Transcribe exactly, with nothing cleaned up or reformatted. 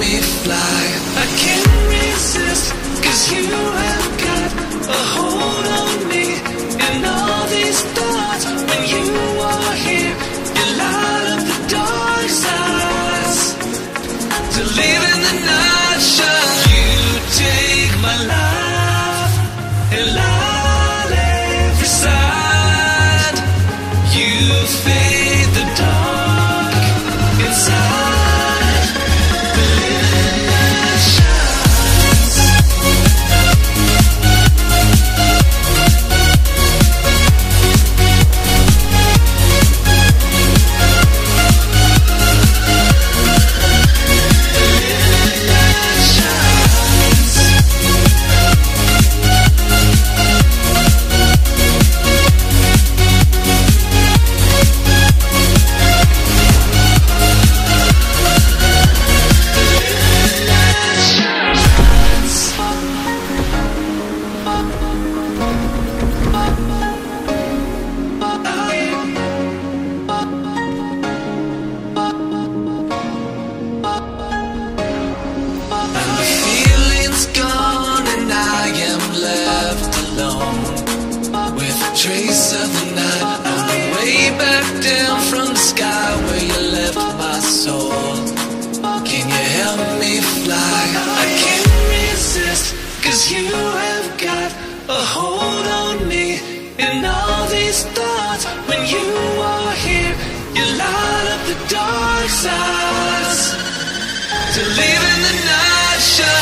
me fly. I can't resist, 'cause you have got a hold on me. And all these thoughts, when you are here, you light up the dark sides to live in the night shine. You take my life and light every side. You fade the dark inside. The living night shines. Trace of the night on the way back down from the sky where you left my soul. Can you help me fly? I can't resist, 'cause you have got a hold on me. And all these thoughts, when you are here, you light up the dark sides to live in the night shine.